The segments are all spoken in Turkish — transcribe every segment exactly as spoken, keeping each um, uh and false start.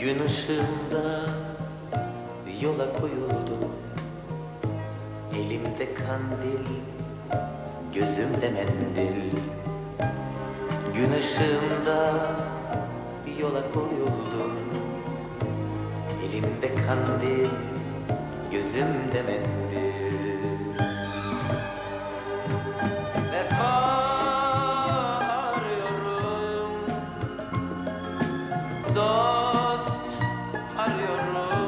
Gün ışığında yola koyuldum. Elimde kandil, gözümde mendil. Gün ışığında yola koyuldum. Elimde kandil, gözümde mendil. Vefa arıyorum, dost arıyorum,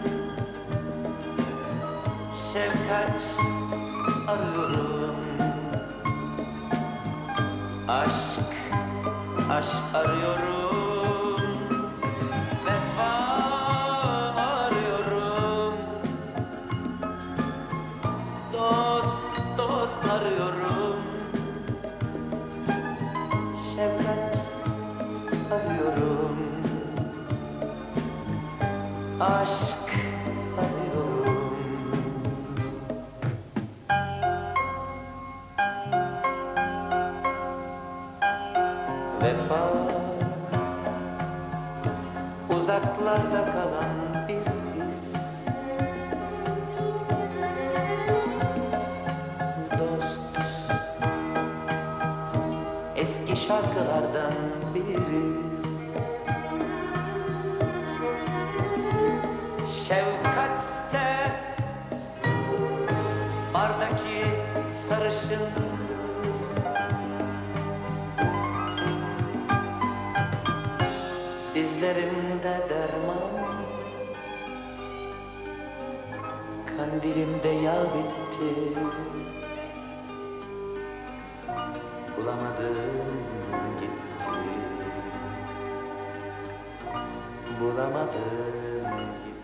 şefkat arıyorum, aşk, aşk arıyorum, vefa arıyorum, dost, dost arıyorum, şefkat arıyorum, aşk arıyorum. Vefa uzaklarda kalan bir his. Dost eski şarkılardan biliriz. Şefkatse bardaki sarışın kız. Dizlerimde derman, kandilimde yağ bitti. Bulamadım gitti, bulamadım gitti.